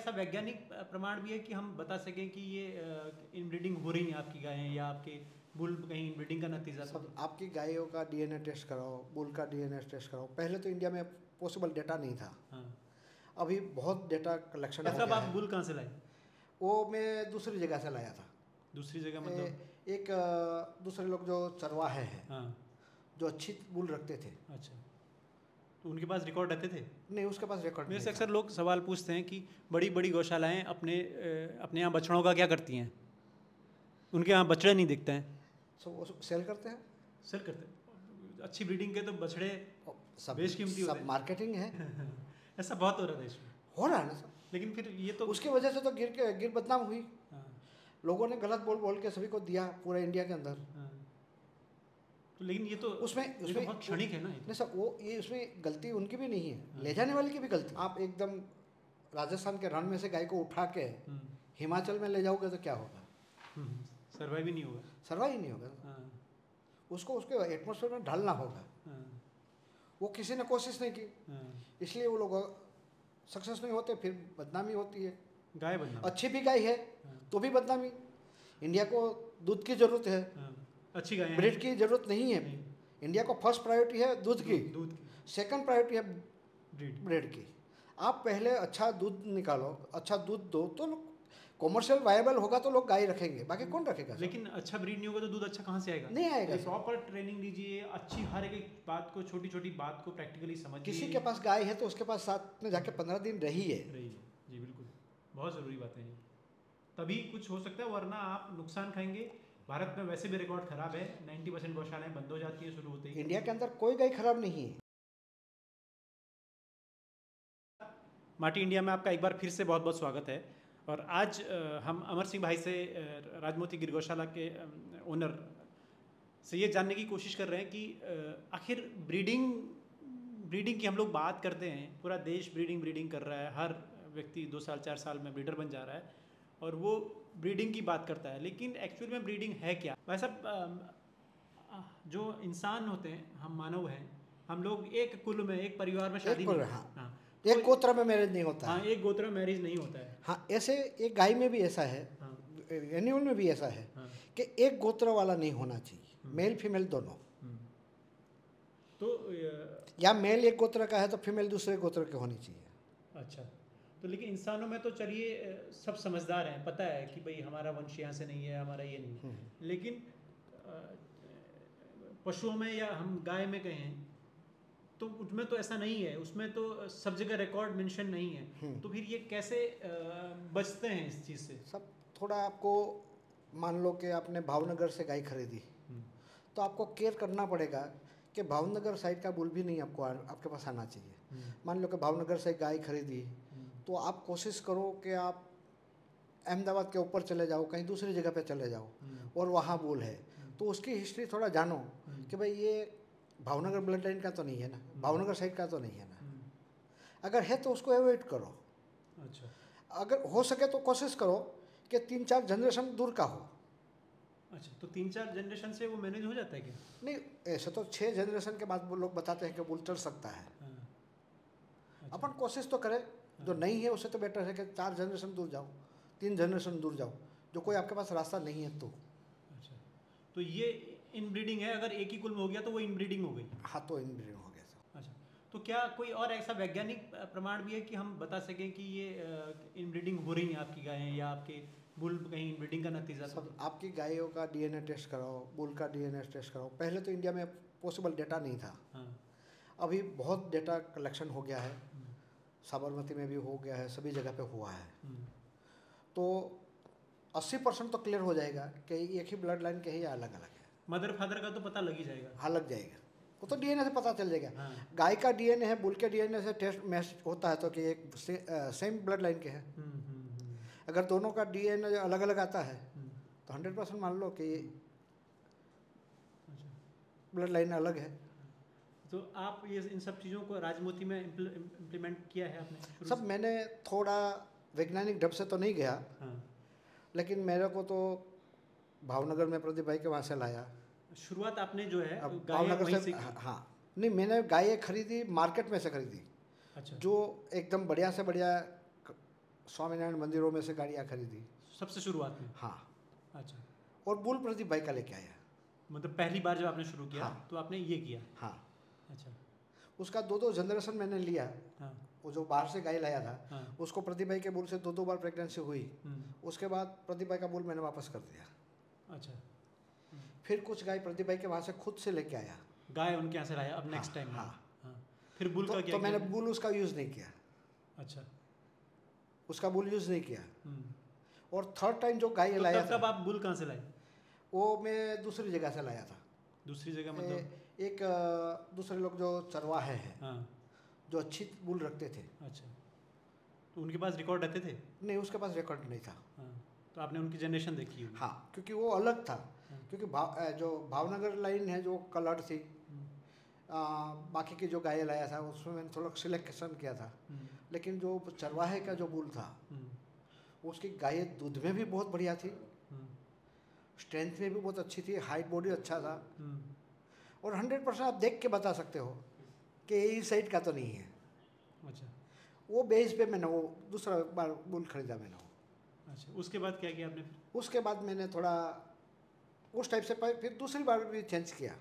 ऐसा वैज्ञानिक प्रमाण भी है कि हम बता सकें कि ये इनब्रीडिंग हो रही है आपकी गायें या आपके बुल कहीं इनब्रीडिंग का नतीजा? सब आपकी गायों का डीएनए टेस्ट कराओ, बुल का डीएनए टेस्ट कराओ। पहले तो इंडिया में पॉसिबल डेटा नहीं था। हाँ। अभी बहुत डेटा कलेक्शन हो ऐसा गया आप है। बुल कहाँ से लाए? वो मैं दूसरी जगह से लाया था। दूसरी जगह मतलब? एक दूसरे लोग जो चरवाहे हैं, हाँ। जो अच्छी बुल रखते थे। अच्छा, तो उनके पास रिकॉर्ड रहते थे? नहीं, उसके पास रिकॉर्ड मेरे नहीं से था। अक्सर लोग सवाल पूछते हैं कि बड़ी बड़ी गौशालाएं अपने यहाँ बछड़ों का क्या करती हैं? उनके यहाँ बछड़े नहीं दिखते हैं। सो वो सेल करते हैं। सेल करते हैं। अच्छी ब्रीडिंग के तो बछड़े सब बेशकीमती होते सब हैं। मार्केटिंग है। ऐसा बहुत हो रहा था इसमें। हो रहा है ना सब। लेकिन फिर ये तो उसकी वजह से तो गिर बदनाम हुई। हाँ। लोगों ने गलत बोल के सभी को दिया पूरे इंडिया के अंदर। हाँ। तो लेकिन ये तो उसमें ये तो बहुत क्षणिक है ना। नहीं सर, वो ये उसमें गलती उनकी भी नहीं है, हाँ। ले जाने वाले की भी गलती। आप एकदम राजस्थान के रण में से गाय को उठा के हिमाचल में ले जाओगे तो क्या होगा? सर्वाइव ही नहीं होगा। सर्वाइव ही नहीं होगा। हाँ। उसको उसके एटमॉस्फेयर में ढालना होगा। हाँ। वो किसी ने कोशिश नहीं की, हाँ। इसलिए वो लोग सक्सेस नहीं होते, फिर बदनामी होती है। गाय बदनाम। अच्छी भी गाय है तो भी बदनामी। इंडिया को दूध की जरूरत है, अच्छी गाय ब्रीड की जरूरत नहीं है। इंडिया को फर्स्ट प्रायोरिटी है दूध की, सेकंड प्रायोरिटी है ब्रीड की। आप पहले अच्छा दूध निकालो, अच्छा दूध दो तो कॉमर्शियल वायबल होगा तो लोग गाय रखेंगे, बाकी कौन रखेगा? लेकिन अच्छा ब्रीड नहीं होगा तो दूध अच्छा कहाँ से आएगा? नहीं आएगा। प्रॉपर ट्रेनिंग लीजिए, अच्छी हर एक बात को, छोटी छोटी बात को प्रैक्टिकली समझिए। किसी के पास गाय है तो उसके पास साथ में जाके 15 दिन रहिए। जी बिल्कुल, बहुत ज़रूरी बात है ये, तभी कुछ हो सकता है, वरना आप नुकसान खाएंगे। भारत में वैसे भी रिकॉर्ड खराब है, 90% गौशालाएं बंद हो जाती है शुरू होते ही। इंडिया के अंदर कोई गाय खराब नहीं है। माटी इंडिया में आपका एक बार फिर से बहुत बहुत स्वागत है। और आज हम अमर सिंह भाई से, राजमोती गिर गौशाला के ओनर से ये जानने की कोशिश कर रहे हैं कि आखिर ब्रीडिंग की हम लोग बात करते हैं, पूरा देश ब्रीडिंग कर रहा है, हर व्यक्ति 2 साल 4 साल में ब्रीडर बन जा रहा है और वो ब्रीडिंग की बात करता है, लेकिन एक्चुअल में ब्रीडिंग है क्या? भाई साहब, जो इंसान होते हैं, हम मानव हैं, हम लोग एक कुल में, एक परिवार में शादी नहीं, हाँ, एक गोत्र में मैरिज नहीं होता। हाँ, एक गोत्र में मैरिज नहीं होता है। हाँ, ऐसे एक गाय में भी ऐसा है, एनिमल में भी ऐसा है कि एक गोत्र वाला नहीं होना चाहिए, मेल फीमेल दोनों। तो या मेल एक गोत्र का है तो फीमेल दूसरे गोत्र की होनी चाहिए। अच्छा, तो लेकिन इंसानों में तो चलिए सब समझदार हैं, पता है कि भाई हमारा वंश यहाँ से नहीं है, हमारा ये नहीं, लेकिन पशुओं में या हम गाय में कहें तो उसमें तो ऐसा नहीं है, उसमें तो सब जगह रिकॉर्ड मेंशन नहीं है। तो फिर ये कैसे बचते हैं इस चीज़ से? सब थोड़ा आपको, मान लो कि आपने भावनगर से गाय खरीदी तो आपको केयर करना पड़ेगा कि भावनगर साइड का बुल भी नहीं आपके पास आना चाहिए। मान लो कि भावनगर से गाय खरीदी तो आप कोशिश करो कि आप अहमदाबाद के ऊपर चले जाओ, कहीं दूसरी जगह पे चले जाओ और वहाँ बुल है तो उसकी हिस्ट्री थोड़ा जानो कि भाई ये भावनगर ब्लड लाइन का तो नहीं है ना, भावनगर साइड का तो नहीं है ना। अगर है तो उसको अवॉइड करो। अच्छा, अगर हो सके तो कोशिश करो कि 3-4 जनरेशन दूर का हो। अच्छा, तो 3-4 जनरेशन से वो मैनेज हो जाता है क्या? नहीं, ऐसे तो 6 जनरेशन के बाद वो लोग बताते हैं कि बुल चल सकता है। अच्छा। अपन कोशिश तो करें, जो नहीं है उससे तो बेटर है कि 4 जनरेशन दूर जाओ, 3 जनरेशन दूर जाओ, जो कोई आपके पास रास्ता नहीं है तो। अच्छा, तो ये इनब्रीडिंग है, अगर एक ही कुल में हो गया तो वो इनब्रीडिंग हो गई? हाँ, तो इनब्रीडिंग हो गया सर। अच्छा, तो क्या कोई और ऐसा वैज्ञानिक प्रमाण भी है कि हम बता सकें कि ये इनब्रीडिंग हो रही है आपकी गायें या आपके बुल कहीं इनब्रीडिंग का नतीजा? सब आपकी गायों का डीएनए टेस्ट कराओ, बुल का डीएनए टेस्ट कराओ। पहले तो इंडिया में पॉसिबल डेटा नहीं था। अभी बहुत डेटा कलेक्शन हो गया है, साबरमती में भी हो गया है, सभी जगह पे हुआ है। तो 80% तो क्लियर हो जाएगा कि एक ही ब्लड लाइन के ही अलग अलग है। मदर फादर का तो पता लग ही जाएगा? हाँ, लग जाएगा, वो तो डीएनए से पता चल जाएगा। गाय का डीएनए है, बुल के डीएनए से टेस्ट मैच होता है तो कि एक सेम ब्लड लाइन के हैं। अगर दोनों का डीएनए अलग अलग आता है तो 100% मान लो कि ब्लड लाइन अलग है। तो आप ये इन सब चीज़ों को राजमोती में इम्प्लीमेंट किया है आपने? सब मैंने थोड़ा वैज्ञानिक ढंग से तो नहीं गया, लेकिन मेरे को तो भावनगर में प्रदीप भाई के वहाँ से लाया। शुरुआत आपने जो है भावनगर से, हाँ, नहीं, मैंने गाय खरीदी मार्केट में से खरीदी। अच्छा। जो एकदम बढ़िया से बढ़िया स्वामीनारायण मंदिरों में से गाड़ियाँ खरीदी। सबसे शुरुआत में? हाँ। अच्छा। और बुल प्रदीप भाई का लेके आया। मतलब पहली बार जब आपने शुरू किया हाँ। तो आपने ये किया? हाँ। अच्छा। उसका 2-2 जनरेशन मैंने लिया। हाँ। वो जो बाहर से गाय लाया था, हाँ। उसको प्रदीप भाई के बुल से 2-2 बार प्रेगनेंसी हुई। उसके बाद प्रदीप भाई का बुल मैंने वापस कर दिया। अच्छा। फिर कुछ गाय प्रदीप भाई के वहाँ से खुद से लेके आया। गाय उनके यहाँ से लाया अब नेक्स्ट टाइम? हाँ। हाँ। फिर बुल का क्या तो मैंने किया? बुल उसका यूज़ नहीं किया। अच्छा। उसका बुल यूज़ नहीं किया। और थर्ड टाइम जो गाय तो लाया तब आप बुल कहाँ से लाए? वो मैं दूसरी जगह से लाया था। दूसरी जगह मतलब? एक दूसरे लोग जो चरवाहे हैं, हाँ, जो अच्छी बुल रखते थे। अच्छा। तो उनके पास रिकॉर्ड रहते थे? नहीं, उसके पास रिकॉर्ड नहीं था। हाँ। तो आपने उनकी जनरेशन देखी होगी? हाँ, क्योंकि वो अलग था। हाँ। क्योंकि जो भावनगर लाइन है जो कलर थी, बाकी की जो गाय लाया था उसमें मैंने थोड़ा सिलेक्शन किया था। लेकिन जो चरवाहे का जो बुल था, उसकी गाय दूध में भी बहुत बढ़िया थी, स्ट्रेंथ में भी बहुत अच्छी थी, हाइट बॉडी अच्छा था। और 100% आप देख के बता सकते हो कि इस साइड का तो नहीं है। अच्छा। वो बेस पे मैंने वो दूसरा बार बुल खरीदा मैंने वो। अच्छा, उसके बाद क्या किया आपने? उसके बाद मैंने थोड़ा उस टाइप से फिर दूसरी बार भी चेंज किया।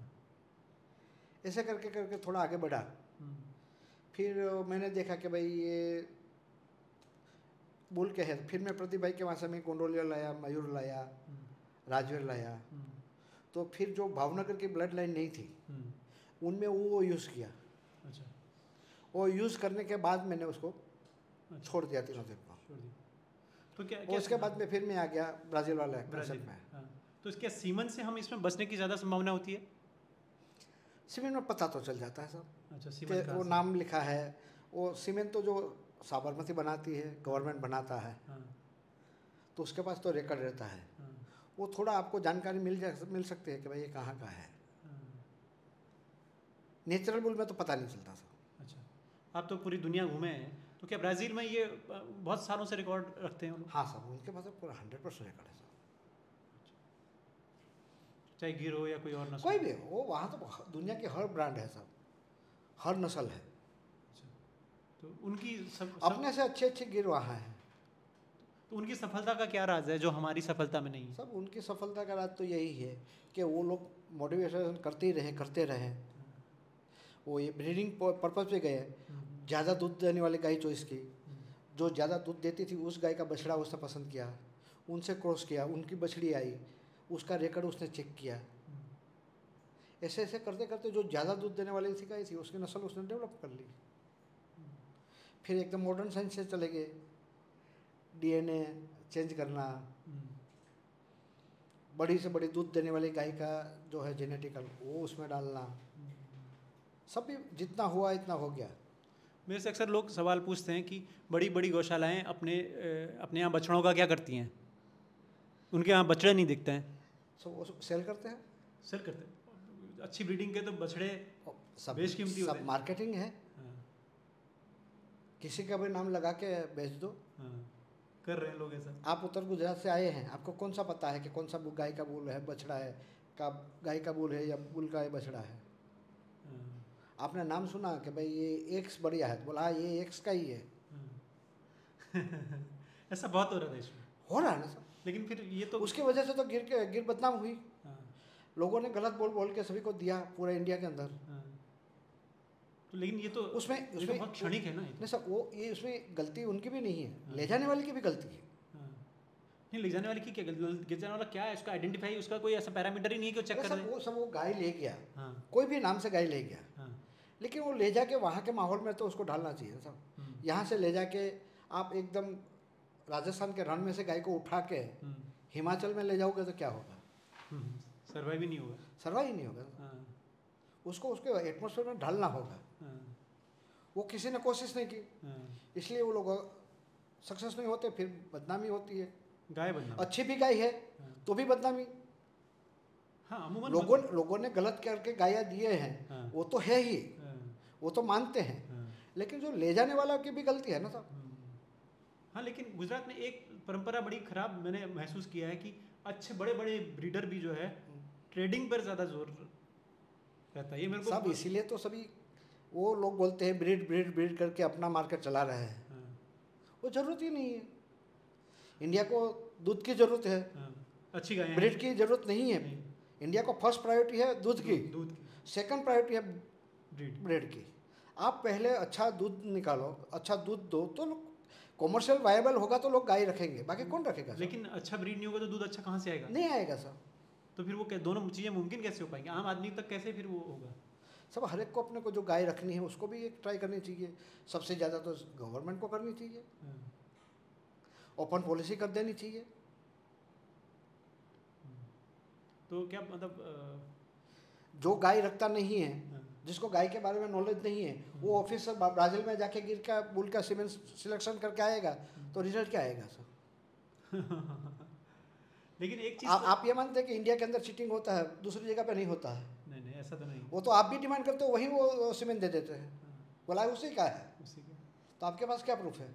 ऐसे करके करके थोड़ा आगे बढ़ा। फिर मैंने देखा कि भाई ये बुल के है। फिर मैं प्रदीप भाई के वहाँ से मैं गोंडोलिया लाया, मयूर लाया, राजवीर लाया। तो फिर जो भावनगर की ब्लड लाइन नहीं थी उनमें वो यूज़ किया। अच्छा। वो यूज़ करने के बाद मैंने उसको छोड़ दिया तीनों दिन को। तो क्या उसके बाद में फिर मैं आ गया ब्राज़ील वाला कंसेप्ट में। हाँ। तो क्या सीमन से हम इसमें बचने की ज़्यादा संभावना होती है? सीमेंट में पता तो चल जाता है सब। अच्छा, कि सीमन वो नाम लिखा है। वो सीमेंट तो जो साबरमती बनाती है, गवर्नमेंट बनाता है। हाँ। तो उसके पास तो रिकॉर्ड रहता है। हाँ। वो थोड़ा आपको जानकारी मिल सकती है कि भाई ये कहाँ का है। नेचुरल बुल में तो पता नहीं चलता सब। अच्छा, आप तो पूरी दुनिया घूमे हैं, तो क्या ब्राज़ील में ये बहुत सालों से रिकॉर्ड रखते हैं वो लोग? हाँ सब, उनके पास तो पूरा 100% रिकॉर्ड है सब। चाहे गिर हो या कोई और नस्ल? कोई भी हो, वो वहाँ तो दुनिया के हर ब्रांड है सब, हर नस्ल है। अच्छा, तो उनकी अपने से अच्छे अच्छे गिर वहाँ हैं। तो उनकी सफलता का क्या राज है जो हमारी सफलता में नहीं है? सब उनकी सफलता का राज तो यही है कि वो लोग मोटिवेशन करते रहें। वो ये ब्रीडिंग पर्पज पे गए, ज़्यादा दूध देने वाली गाय चॉइस की। जो ज़्यादा दूध देती थी उस गाय का बछड़ा उसने पसंद किया, उनसे क्रॉस किया, उनकी बछड़ी आई, उसका रिकॉर्ड उसने चेक किया। ऐसे ऐसे करते करते जो ज़्यादा दूध देने वाली थी गाय थी उसकी नस्ल उसने डेवलप कर ली। फिर एकदम मॉडर्न साइंस से चले गए, DNA चेंज करना, बड़ी से बड़ी दूध देने वाली गाय का जो है जेनेटिकल वो उसमें डालना। सब भी जितना हुआ इतना हो गया। मेरे से अक्सर लोग सवाल पूछते हैं कि बड़ी बड़ी गौशालाएं अपने यहाँ बछड़ों का क्या करती हैं? उनके यहाँ बछड़े नहीं दिखते हैं। वो सेल करते हैं। सेल करते हैं। अच्छी ब्रीडिंग के तो बछड़े सब बेशकीमती होते हैं। सब मार्केटिंग है। किसी का भी नाम लगा के बेच दो। कर रहे हैं लोग ऐसा। आप उत्तर गुजरात से आए हैं, आपको कौन सा पता है कि कौन सा गाय का बुल है, बछड़ा है, का गाय का बुल है या बुल का बछड़ा है? आपने नाम सुना कि भाई ये एक्स बढ़िया है, बोला ये एक्स का ही है। ऐसा बहुत हो रहा है देश में। हो रहा है ना सर। लेकिन फिर ये तो उसकी वजह से तो गिर बदनाम हुई। लोगों ने गलत बोल के सभी को दिया पूरे इंडिया के अंदर। तो लेकिन ये तो उसमें बहुत क्षणिक है ना। नहीं सर, वो ये उसमें गलती उनकी भी नहीं है, ले जाने वाले की भी गलती है। नहीं, ले जाने वाले की क्या गलती? ले जाने वाला क्या है, उसका आइडेंटिफाई, उसका कोई ऐसा पैरामीटर ही नहीं है कि चेक कर दे। वो गाय ले गया, कोई भी नाम से गाय ले गया, लेकिन वो ले जाके वहाँ के माहौल में तो उसको ढालना चाहिए सब। यहाँ से ले जाके आप एकदम राजस्थान के रण में से गाय को उठा के हिमाचल में ले जाओगे तो क्या होगा? सर्वाइव ही नहीं होगा। सर्वाइव ही नहीं होगा। उसको उसके एटमॉस्फेयर में ढालना होगा। वो किसी ने कोशिश नहीं की, इसलिए वो लोग सक्सेस नहीं होते, फिर बदनामी होती है। गाय बदनामी, अच्छी भी गाय है तो भी बदनामी। हाँ, अमूमन लोगों ने गलत करके गाया दिए हैं, वो तो है ही, वो तो मानते हैं, लेकिन जो ले जाने वाला की भी गलती है ना साहब। हाँ, लेकिन गुजरात में एक परंपरा बड़ी खराब मैंने महसूस किया है कि अच्छे बड़े बड़े ब्रीडर भी जो है ट्रेडिंग पर ज़्यादा जोर रहता है। ये मेरे को सब इसीलिए तो सभी वो लोग बोलते हैं ब्रीड करके अपना मार्केट चला रहे हैं। वो ज़रूरत ही नहीं है। इंडिया को दूध की ज़रूरत है, अच्छी गाय, ब्रीड की ज़रूरत नहीं है। इंडिया को फर्स्ट प्रायोरिटी है दूध की, सेकंड प्रायोरिटी है ब्रीड की। आप पहले अच्छा दूध निकालो, अच्छा दूध दो, तो कॉमर्शियल वायबल होगा तो लोग गाय रखेंगे, बाकी कौन रखेगा? लेकिन अच्छा ब्रीड नहीं होगा तो दूध अच्छा कहाँ से आएगा? नहीं आएगा सर। तो फिर वो दोनों चीज़ें मुमकिन कैसे हो पाएंगी? आम आदमी तक कैसे फिर वो होगा? सब हर एक को अपने को जो गाय रखनी है उसको भी एक ट्राई करनी चाहिए। सबसे ज़्यादा तो गवर्नमेंट को करनी चाहिए, ओपन पॉलिसी कर देनी चाहिए। तो क्या मतलब जो गाय रखता नहीं है, जिसको गाय के बारे में नॉलेज नहीं है, वो ऑफिसर ब्राज़ील में जाके गिर का बुल का सीमेंट सिलेक्शन करके आएगा तो रिजल्ट क्या आएगा सर? लेकिन एक चीज़ आप ये मानते हैं कि इंडिया के अंदर चीटिंग होता है, दूसरी जगह पे नहीं होता है? नहीं, ऐसा तो नहीं। वो तो आप भी डिमांड करते हो, वही वो सीमेंट दे देते हैं, बोला उसी का है, तो आपके पास क्या प्रूफ है?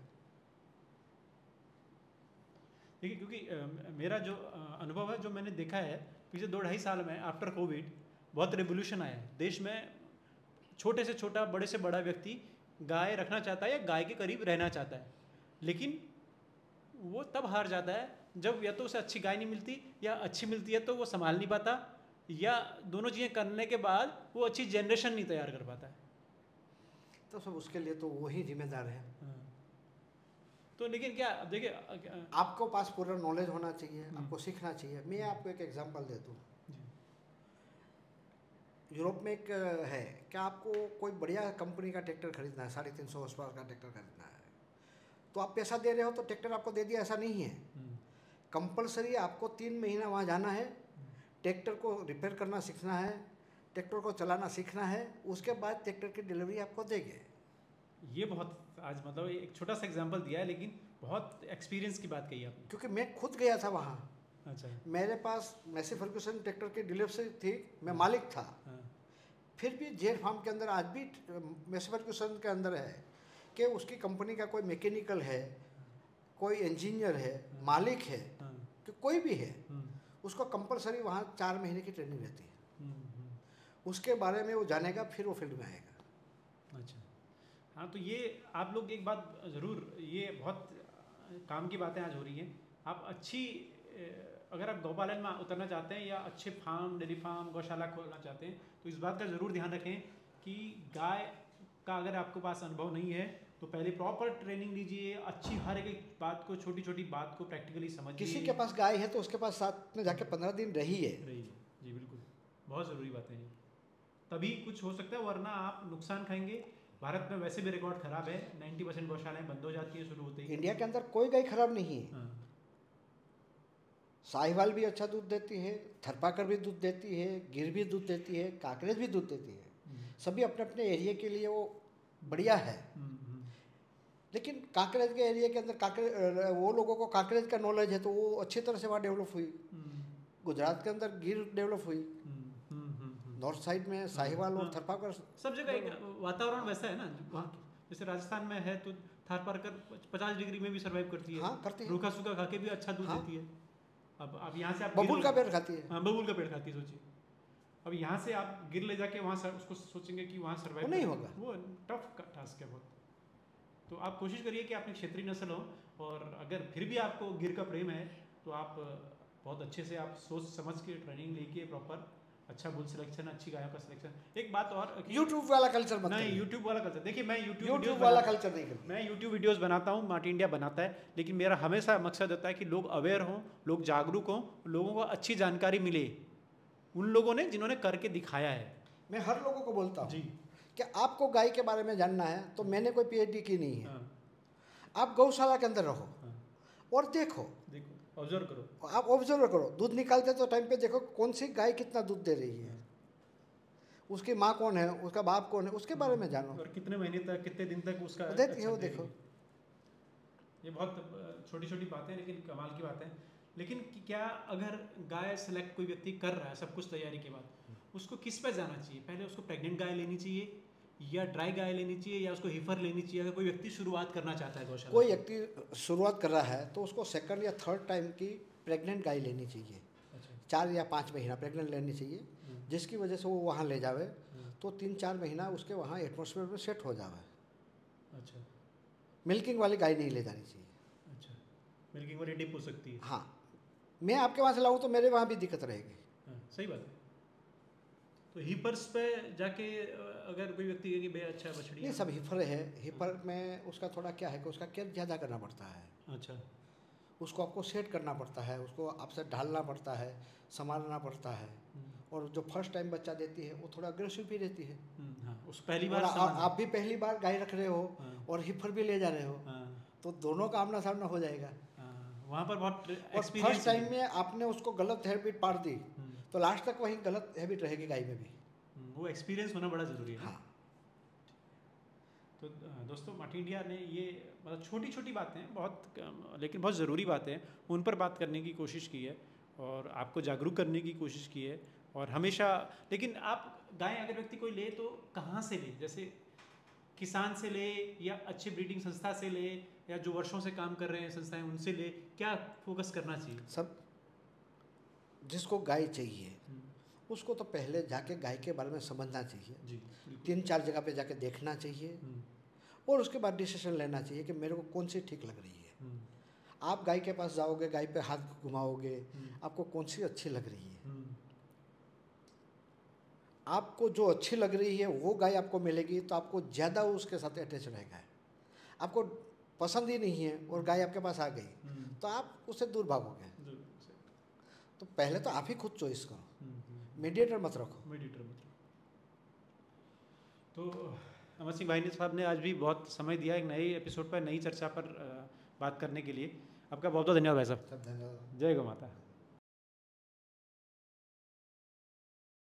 देखिए, क्योंकि मेरा जो अनुभव है, जो मैंने देखा है पिछले 2-2.5 साल में आफ्टर कोविड बहुत रेवोल्यूशन आया है देश में। छोटे से छोटा, बड़े से बड़ा व्यक्ति गाय रखना चाहता है या गाय के करीब रहना चाहता है, लेकिन वो तब हार जाता है जब या तो उसे अच्छी गाय नहीं मिलती, या अच्छी मिलती है तो वो संभाल नहीं पाता, या दोनों चीज़ें करने के बाद वो अच्छी जनरेशन नहीं तैयार कर पाता है। तो सब उसके लिए तो वही जिम्मेदार है। तो लेकिन क्या, देखिए, आपको पास पूरा नॉलेज होना चाहिए, आपको सीखना चाहिए। मैं आपको एक एग्जांपल दे दूँ। यूरोप में एक है, क्या आपको कोई बढ़िया कंपनी का ट्रैक्टर खरीदना है, 350 हॉर्स पावर का ट्रैक्टर खरीदना है, तो आप पैसा दे रहे हो तो ट्रैक्टर आपको दे दिया, ऐसा नहीं है। कंपलसरी आपको 3 महीना वहाँ जाना है, ट्रैक्टर को रिपेयर करना सीखना है, ट्रैक्टर को चलाना सीखना है, उसके बाद ट्रैक्टर की डिलीवरी आपको देंगे। ये बहुत आज मतलब एक छोटा सा एग्जांपल दिया है, लेकिन बहुत एक्सपीरियंस की बात कही आपने। क्योंकि मैं खुद गया था वहाँ। अच्छा। मेरे पास मैसी फर्ग्यूसन ट्रैक्टर की डिलीवरी थी, मैं मालिक था। फिर भी जेड फार्म के अंदर आज भी मैसी फर्ग्यूसन के अंदर है कि उसकी कंपनी का कोई मैकेनिकल है, कोई इंजीनियर है, मालिक है, कि कोई भी है, उसको कंपलसरी वहाँ 4 महीने की ट्रेनिंग रहती है। उसके बारे में वो जानेगा, फिर वो फील्ड में आएगा। अच्छा, हाँ, तो ये आप लोग एक बात ज़रूर, ये बहुत काम की बातें आज हो रही हैं। आप अच्छी, अगर आप गौपालन में उतरना चाहते हैं या अच्छे फार्म, डेयरी फार्म, गौशाला खोलना चाहते हैं, तो इस बात का ज़रूर ध्यान रखें कि गाय का अगर आपके पास अनुभव नहीं है तो पहले प्रॉपर ट्रेनिंग लीजिए, अच्छी हर एक बात को, छोटी छोटी बात को प्रैक्टिकली समझिए। किसी के पास गाय है तो उसके पास साथ में जाके 15 दिन रहिए। जी बिल्कुल, बहुत ज़रूरी बातें हैं, तभी कुछ हो सकता है, वरना आप नुकसान खाएंगे। भारत में वैसे भी रिकॉर्ड खराब है, 90% गौशालाएं बंद हो जाती है शुरू होते ही। इंडिया के अंदर कोई गाय खराब नहीं है। साहिवाल भी अच्छा दूध देती है, थरपाकर भी दूध देती है, गिर भी दूध देती है, काकरेज भी दूध देती है। सभी अपने अपने एरिया के लिए वो बढ़िया है। लेकिन काकरेज के एरिया के अंदर वो लोगों को काकरेज का नॉलेज है तो वो अच्छी तरह से वहाँ डेवलप हुई। गुजरात के अंदर गिर डेवलप हुई, नॉर्थ साइड में साहिवाल और थरपाकर, सब जगह वातावरण वैसा है ना वहाँ। जैसे राजस्थान में है तो थरपाकर 50 डिग्री में भी सर्वाइव करती है। हाँ, करती है। रूखा सूखा खा के भी अच्छा दूध देती है। अब यहाँ से आप बबूल का पेड़ खाती है। हाँ, बबूल का पेड़ खाती है, सोचिए। अब यहाँ से आप गिर ले जाके वहाँ उसको सोचेंगे कि वहाँ सर्वाइव नहीं होगा, वो टफ टास्क है बहुत। तो आप कोशिश करिए कि आपने क्षेत्रीय नस्ल हो, और अगर फिर भी आपको गिर का प्रेम है तो आप बहुत अच्छे से आप सोच समझ के ट्रेनिंग लेके प्रॉपर अच्छा बुल सिलेक्शन, अच्छी गायों का सिलेक्शन। एक बात और, यूट्यूब वाला कल्चर मत नहीं, यूट्यूब वाला कल्चर देखिए, मैं यूट्यूब वाला कल्चर नहीं करता। मैं यूट्यूब वीडियोस बनाता हूँ, मार्टी इंडिया बनाता है, लेकिन मेरा हमेशा मकसद होता है कि लोग अवेयर हों, लोग जागरूक हों, लोगों को अच्छी जानकारी मिले उन लोगों ने जिन्होंने करके दिखाया है। मैं हर लोगों को बोलता हूँ जी कि आपको गाय के बारे में जानना है तो मैंने कोई PhD की नहीं है। आप गौशाला के अंदर रहो और देखो, ऑब्जर्व करो, आप ऑब्जर्व करो। दूध निकालते तो टाइम पे देखो कौन सी गाय कितना दूध दे रही है, उसकी माँ कौन है, उसका बाप कौन है, उसके बारे में जानो, और कितने महीने तक, कितने दिन तक उसका देखो देखो। ये बहुत छोटी छोटी बातें, लेकिन कमाल की बातें। लेकिन क्या अगर गाय सेलेक्ट कोई व्यक्ति कर रहा है सब कुछ तैयारी के बाद, उसको किस पे जाना चाहिए? पहले उसको प्रेग्नेंट गाय लेनी चाहिए या ड्राई गाय लेनी चाहिए या उसको हीफर लेनी चाहिए? अगर कोई व्यक्ति शुरुआत करना चाहता है गौशाला, कोई व्यक्ति शुरुआत कर रहा है तो उसको सेकंड या थर्ड टाइम की प्रेग्नेंट गाय लेनी चाहिए। 4 या 5 महीना प्रेग्नेंट लेनी चाहिए, जिसकी वजह से वो वहाँ ले जावे तो 3-4 महीना उसके वहाँ एटमॉस्फेयर में सेट हो जावे। अच्छा, मिल्किंग वाली गाय नहीं ले जानी चाहिए। अच्छा, मिल्किंग वाली डिप हो सकती है। हाँ, मैं आपके वहाँ से लाऊँ तो मेरे वहाँ भी दिक्कत रहेगी। हाँ, सही बात है। तो हीपर्स पे जाके अगर कोई व्यक्ति कहे कि भाई अच्छा बछड़ी नहीं, सब हिफर है। हिफर में उसका थोड़ा क्या है कि उसका केयर ज़्यादा करना पड़ता है। अच्छा। उसको आपको सेट करना पड़ता है, उसको आपसे ढालना पड़ता है, संभालना पड़ता है। और जो फर्स्ट टाइम बच्चा देती है वो थोड़ा अग्रेसिव भी रहती है। हाँ, उस पहली बार आप भी पहली बार गाय रख रहे हो और हिफर भी ले जा रहे हो, तो दोनों का आमना सामना हो जाएगा। वहाँ पर बहुत और फर्स्ट टाइम में आपने उसको गलत हैबिट पाड़ दी तो लास्ट तक वही गलत हैबिट रहेगी गाय में भी। वो एक्सपीरियंस होना बड़ा ज़रूरी है। हाँ। तो दोस्तों, माटी इंडिया ने ये मतलब छोटी छोटी बातें बहुत लेकिन बहुत ज़रूरी बातें हैं, उन पर बात करने की कोशिश की है और आपको जागरूक करने की कोशिश की है। और हमेशा, लेकिन आप गाय अगर व्यक्ति कोई ले तो कहाँ से ले? जैसे किसान से ले या अच्छे ब्रीडिंग संस्था से ले या जो वर्षों से काम कर रहे हैं संस्थाएं उनसे ले, क्या फोकस करना चाहिए? सब जिसको गाय चाहिए उसको तो पहले जाके गाय के बारे में समझना चाहिए जी, 3-4 जगह पे जाके देखना चाहिए और उसके बाद डिसीजन लेना चाहिए कि मेरे को कौन सी ठीक लग रही है। आप गाय के पास जाओगे, गाय पे हाथ घुमाओगे, आपको कौन सी अच्छी लग रही है, आपको जो अच्छी लग रही है वो गाय आपको मिलेगी तो आपको ज़्यादा उसके साथ अटैच रहेगा। आपको पसंद ही नहीं है और गाय आपके पास आ गई तो आप उससे दूर भागोगे। तो पहले तो आप ही खुद चॉइस करो, मीडिएटर मत रखो। तो अमर सिंह भाई साहब ने आज भी बहुत समय दिया एक नए एपिसोड पर, नई चर्चा पर बात करने के लिए। आपका बहुत बहुत धन्यवाद भाई साहब। धन्यवाद। जय गौ माता।